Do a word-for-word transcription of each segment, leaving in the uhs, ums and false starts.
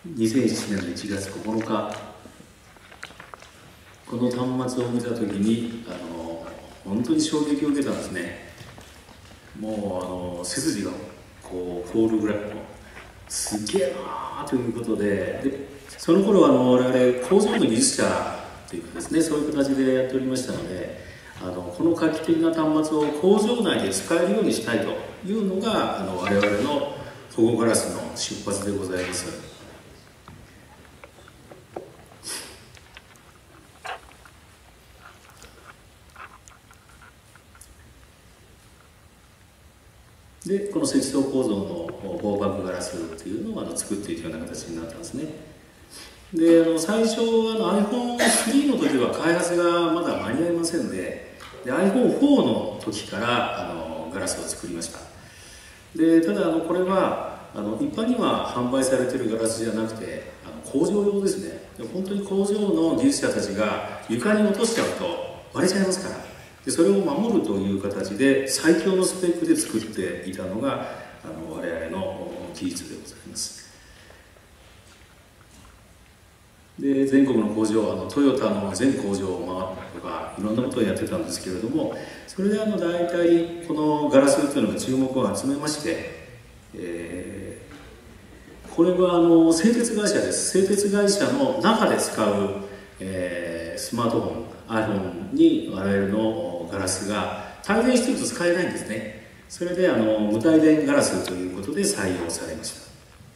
にせんいちねんのいちがつここのか、この端末を見たときにあの本当に衝撃を受けたんですね。もうあの背筋がこう凍るぐらいのすげえなーということで、でその頃あの我々工場の技術者というかですね、そういう形でやっておりましたので、あのこの画期的な端末を工場内で使えるようにしたいというのがあの我々の保護ガラスの出発でございます。でこの積層構造の防爆ガラスというのをあの作っていくような形になったんですね。であの最初あの アイフォンスリー の時は開発がまだ間に合いませんで、で アイフォンフォー の時からあのガラスを作りました。でただあのこれはあの一般には販売されているガラスじゃなくてあの工場用ですね。で本当に工場の技術者たちが床に落としちゃうと割れちゃいますから、でそれを守るという形で最強のスペックで作っていたのがあの我々の技術でございます。で全国の工場、あのトヨタの全工場を回ったとかいろんなことをやってたんですけれども、それであの大体このガラスというのが注目を集めまして、えー、これはあの製鉄会社です。製鉄会社の中で使う、えー、スマートフォン アイフォン に我々のガラスが帯電してると使えないんですね。それであの無帯電ガラスということで採用されました。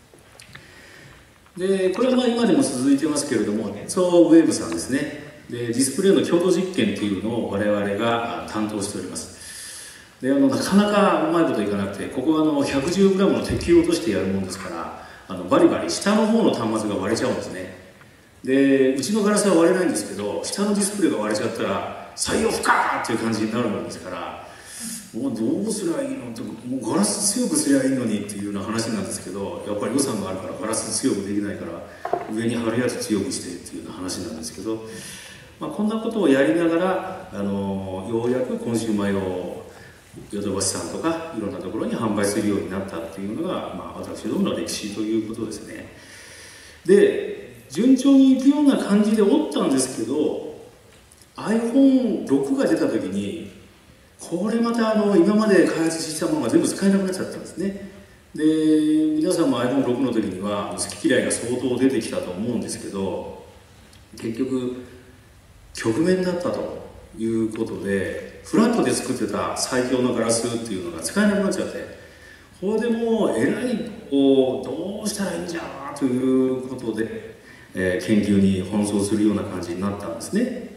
でこれはまあ今でも続いてますけれども、そうウェーブさんですね。でディスプレイの強度実験っていうのを我々が担当しております。であのなかなかうまいこといかなくて、ここはあの ひゃくじゅうグラム の鉄球を落としてやるもんですから、あのバリバリ下の方の端末が割れちゃうんですね。でうちのガラスは割れないんですけど、下のディスプレイが割れちゃったら採用不可っていう感じになるもんですから、もうどうすりゃいいのって、もうガラス強くすりゃいいのにっていうような話なんですけど、やっぱり予算があるからガラス強くできないから上に貼るやつ強くしてっていうような話なんですけど、まあ、こんなことをやりながらあのようやくコンシューマー用ヨドバシさんとかいろんなところに販売するようになったっていうのが、まあ、私どもの歴史ということですね。で順調にいくような感じでおったんですけど アイフォンシックス が出た時にこれまたあの今まで開発したものが全部使えなくなっちゃったんですね。で皆さんも アイフォンシックス の時には好き嫌いが相当出てきたと思うんですけど、結局局面だったということでフラットで作ってた最強のガラスっていうのが使えなくなっちゃって、これでもうえらいこうどうしたらいいんじゃということで、えー、研究に奔走するような感じになったんですね。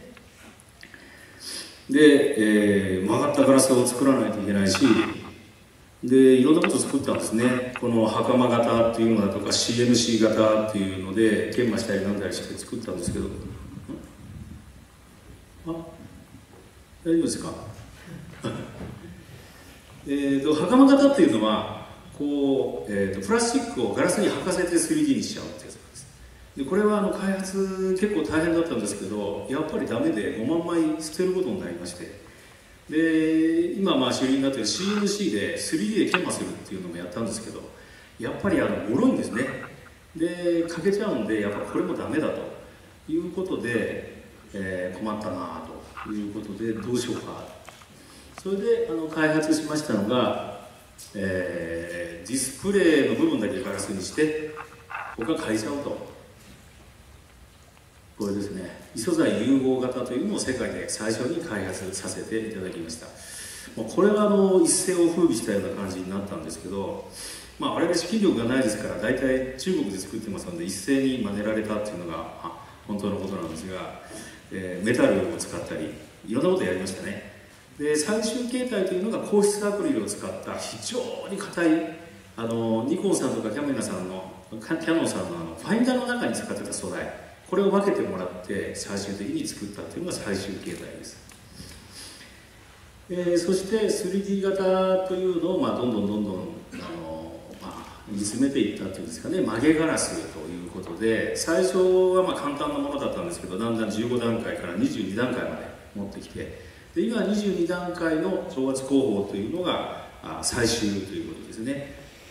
で、えー、曲がったガラスを作らないといけないし、でいろんなことを作ったんですね。この袴型っていうのだとか シーエヌシー 型っていうので研磨したりなんだりして作ったんですけど、あ、大丈夫ですかえと袴型っていうのはこう、えー、とプラスチックをガラスに履かせて スリーディー にしちゃうってやつなんです。でこれはあの開発結構大変だったんですけど、やっぱりダメでごまんまい捨てることになりまして、で今まあ主流になっている シーエヌシー で スリーディー で研磨するっていうのもやったんですけど、やっぱりあの脆いんですね。で欠けちゃうんで、やっぱこれもダメだということで、えー、困ったなということでどうしようか、それであの開発しましたのが、えー、ディスプレイの部分だけガラスにして他変えちゃおうと。これですね、異素材融合型というのを世界で最初に開発させていただきました。これはあの一世を風靡したような感じになったんですけど、まあ、我々資金力がないですから大体中国で作ってますので一斉に真似られたっていうのが本当のことなんですが、えー、メタルを使ったりいろんなことをやりましたね。で最終形態というのが硬質アクリルを使った非常に硬いあのニコンさんとかキャメラさんのキャノンさんのあのファインダーの中に使ってた素材、これを分けてもらって最終的に作ったというのが最終形態です。えー、そして スリーディー 型というのを、まあ、どんどんどんどんあの、まあ、煮詰めていったというんですかね、曲げガラスということで、最初はまあ簡単なものだったんですけど、だんだんじゅうごだんかいからにじゅうにだんかいまで持ってきて、で今にじゅうにだんかいの超圧工法というのが最終ということですね。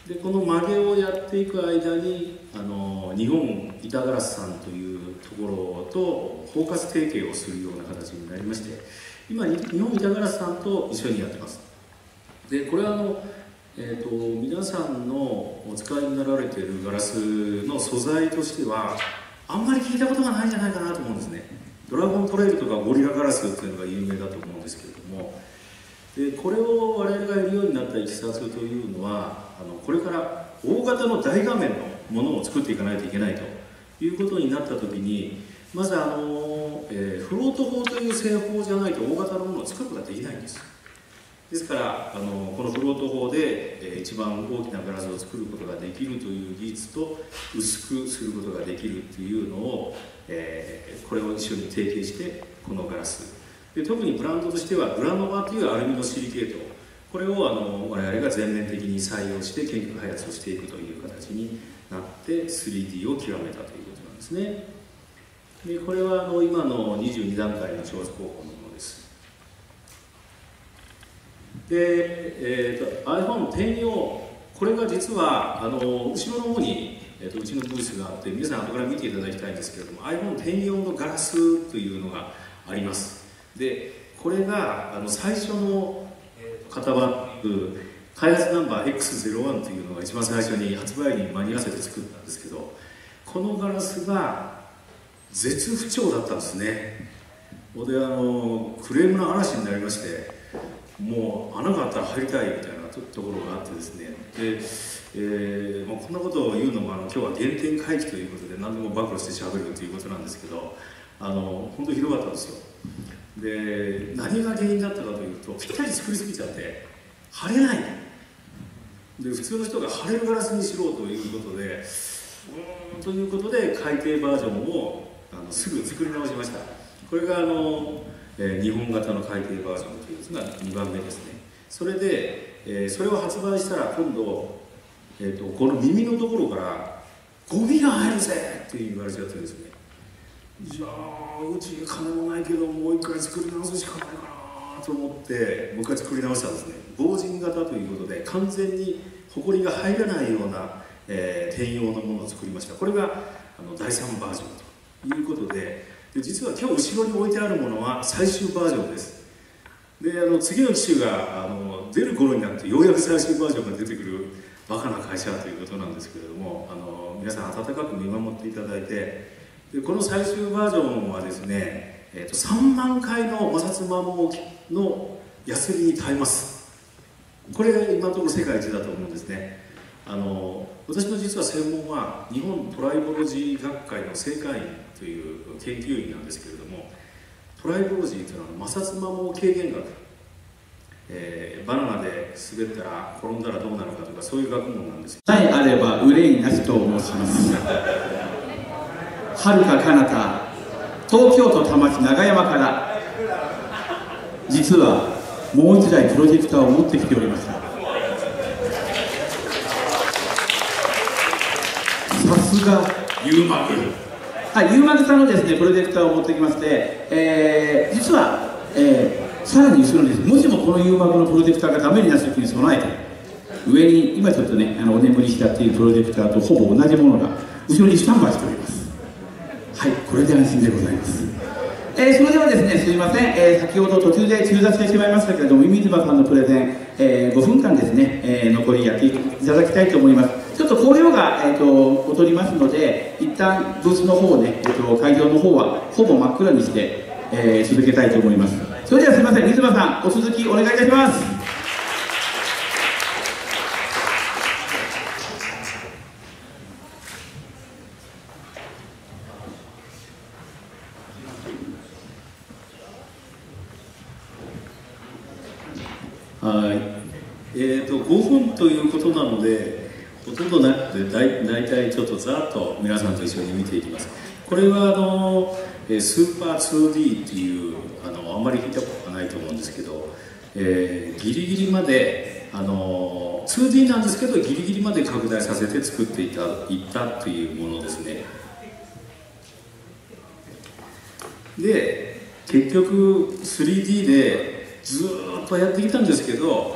でこの曲げをやっていく間にあの日本板ガラスさんというところと包括提携をするような形になりまして、今日本板ガラスさんと一緒にやってます。でこれはあの、えー、と皆さんのお使いになられているガラスの素材としてはあんまり聞いたことがないんじゃないかなと思うんですね。ドラゴントレイルとかゴリラガラスっていうのが有名だと思うんですけれども、でこれを我々がやるようになったいきさつというのは、あのこれから大型の大画面のものを作っていかないといけないということになった時に、まずあの、えー、フロート法という製法じゃないと大型のものを作ることができないんです。ですからあのこのフロート法で、えー、一番大きなガラスを作ることができるという技術と薄くすることができるというのを、えー、これを一緒に提携してこのガラスで、特にブランドとしてはグラノバというアルミのシリケート、これをあの我々が全面的に採用して研究開発をしていくという形になって スリーディー を極めたということなんですね。でこれはあの今のにじゅうにだんかいの調査方法のものです。で、えー、と アイフォンテン 用、これが実はあの後ろの方に、えー、とうちのブースがあって、皆さん後から見ていただきたいんですけれども、 アイフォンテン 用のガラスというのがあります。でこれがあの最初の型番開発ナンバー エックスゼロワン というのが一番最初に発売に間に合わせて作ったんですけど、このガラスが絶不調だったんですね。であのクレームの嵐になりまして、もう穴があったら入りたいみたいなところがあってですね、で、えーまあ、こんなことを言うのもあの今日は原点回帰ということで何でも暴露してしゃべるということなんですけど、あの本当にひどかったんですよ。で何が原因だったかというと、ぴったり作りすぎちゃって貼れない。で普通の人が貼れるガラスにしろということで、うーんということで改訂バージョンをあのすぐ作り直しました。これがあの、えー、日本型の改訂バージョンというのがにばんめですね。それで、えー、それを発売したら今度、えー、とこの耳のところからゴミが入るぜって言われちゃってですね、じゃあうちに金もないけどもう一回作り直すしかないかなと思ってもう一回作り直したんですね。防塵型ということで完全にホコリが入らないような、えー、転用のものを作りました。これがあのだいさんバージョンということで、で実は今日後ろに置いてあるものは最終バージョンです。であの次の機種があの出る頃になってようやく最終バージョンが出てくるバカな会社ということなんですけれども、あの皆さん温かく見守っていただいて、でこの最終バージョンはですね、えー、とさんまんかいの摩擦摩耗のヤスリに耐えます。これが今のところ世界一だと思うんですね。あの私の実は専門は日本トライボロジー学会の正会員という研究員なんですけれども、トライボロジーというのは摩擦摩耗軽減学、えー、バナナで滑ったら転んだらどうなるかとか、そういう学問なんですよ。 さえあれば憂いなしと申します。はるか彼方東京都多摩市長山から実はもう一台プロジェクターを持ってきておりました。さすがユーマグ、 はい、ユーマグさんのですねプロジェクターを持ってきまして、えー、実は、えー、さらに後ろにです、もしもこのユーマグのプロジェクターがダメになった時に備えて、上に今ちょっとねあのお眠りしたっていうプロジェクターとほぼ同じものが後ろにスタンバイしております。はい、これで安心でございます。えー、それではですね、すいません、えー、先ほど途中で中断してしまいましたけれども、弓島さんのプレゼン、えー、ごふんかんですね、えー、残りやっていただきたいと思います。ちょっと香料が、えー、と劣りますので、一旦ブースの方をね、えー、と会場の方はほぼ真っ暗にして、えー、続けたいと思います。それではすいません、水島さん、お続きお願いいたします。 はい、えーとごふんということなのでほとんどなくてだい大体ちょっとざっと皆さんと一緒に見ていきます。これはあのスーパー ツーディー っていうあのあんまり聞いたことがないと思うんですけど、えー、ギリギリまであの ツーディー なんですけどギリギリまで拡大させて作っていたいったというものですね。で結局 スリーディー でずーっとやってきたんですけど、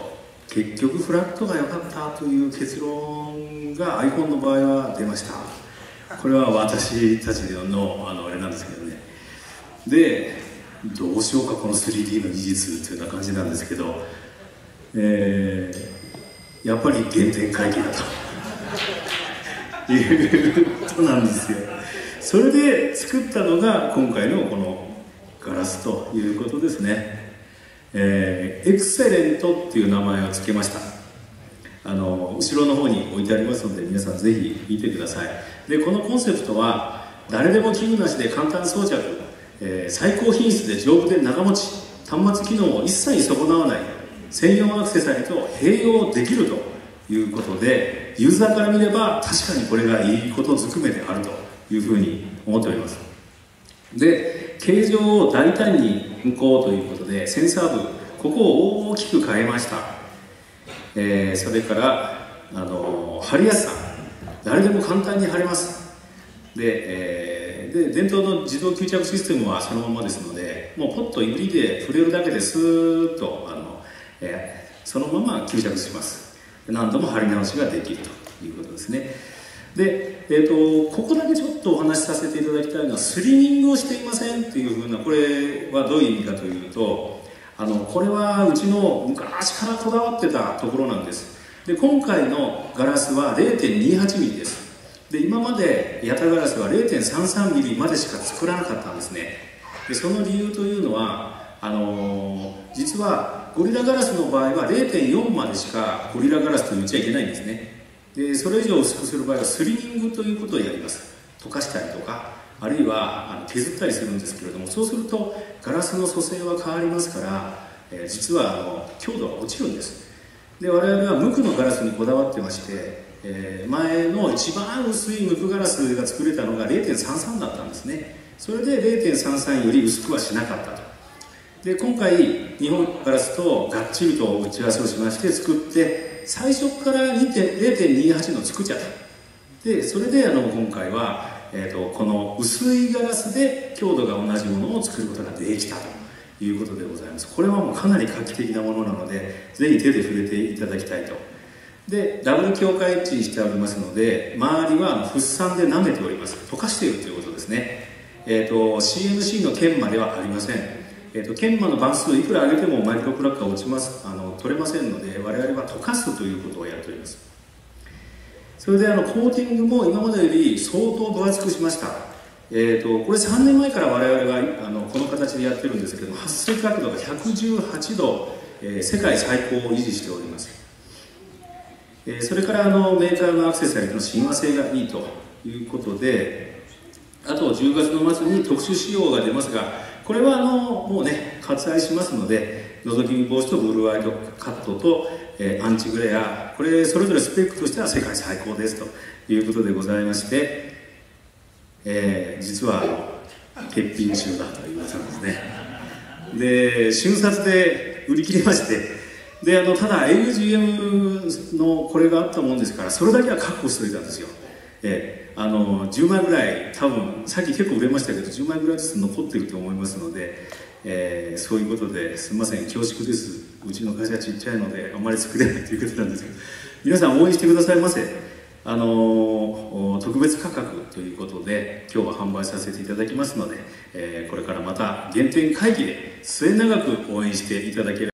結局フラットが良かったという結論が アイフォン の場合は出ました。これは私たちのあのあれなんですけどね。でどうしようかこの スリーディー の技術というような感じなんですけど、えー、やっぱり原点回帰だということなんですよ。それで作ったのが今回のこのガラスということですね。えー、エクセレントっていう名前を付けました。あの後ろの方に置いてありますので皆さんぜひ見てください。でこのコンセプトは誰でも器具なしで簡単装着、えー、最高品質で丈夫で長持ち、端末機能を一切損なわない専用アクセサリーと併用できるということで、ユーザーから見れば確かにこれがいいことずくめであるというふうに思っております。で形状を大胆に向こうということでセンサー部ここを大きく変えました。えー、それからあの貼りやすさ、誰でも簡単に貼れます。で、えー、で伝統の自動吸着システムはそのままですので、もうポッと指で触れるだけでスーッとあの、えー、そのまま吸着します。何度も貼り直しができるということですね。で、えー、とここだけちょっとお話しさせていただきたいのは、スリミングをしていませんっていうふうな、これはどういう意味かというと、あのこれはうちの昔からこだわってたところなんです。で今回のガラスは ゼロてんにはちミリです。で今までヤタガラスは ゼロてんさんさんミリまでしか作らなかったんですね。でその理由というのはあのー、実はゴリラガラスの場合は ゼロてんよんまでしかゴリラガラスと言っちゃいけないんですね。でそれ以上薄くする場合はスリミングということをやります。溶かしたりとかあるいはあの削ったりするんですけれども、そうするとガラスの組成は変わりますから、えー、実はあの強度が落ちるんです。で我々は無垢のガラスにこだわってまして、えー、前の一番薄い無垢ガラスが作れたのが ゼロてんさんさんだったんですね。それで ゼロてんさんさんより薄くはしなかったと。で今回日本ガラスとがっちりと打ち合わせをしまして作って、最初から ゼロてんにはちの作っちゃった。でそれであの今回は、えー、とこの薄いガラスで強度が同じものを作ることができたということでございます。これはもうかなり画期的なものなので、ぜひ手で触れていただきたいと。でダブル強化エッジにしておりますので、周りはフッ酸で舐めております。溶かしているということですね。えー、と シーエヌシー の研磨ではありません。えー、と研磨の番数をいくら上げてもマイクロクラッカー落ちますあの取れませんので、我々は溶かすということをやっております。それであのコーティングも今までより相当分厚くしました。えー、とこれさんねんまえから我々はあのこの形でやってるんですけども、発生角度がひゃくじゅうはちど、えー、世界最高を維持しております。えー、それからあのメーカーのアクセサリーの親和性がいいということで、あとじゅうがつの末に特殊仕様が出ますが、これはあのもうね割愛しますので、覗き見防止とブルーアイドカットと、えー、アンチグレア、これそれぞれスペックとしては世界最高ですということでございまして、えー、実はあの欠品中だということなんですね。で瞬殺で売り切れまして、であのただ エーユージーエム のこれがあったもんですから、それだけは確保しておいたんですよ。えー、あのじゅうまいぐらい、多分さっき結構売れましたけどじゅうまいぐらいずつ残っていると思いますので、えー、そういうことですみません、恐縮です。うちの会社ちっちゃいのであんまり作れないということなんですけど、皆さん応援してくださいませ。あのー、特別価格ということで今日は販売させていただきますので、えー、これからまた原点回帰で末永く応援していただければ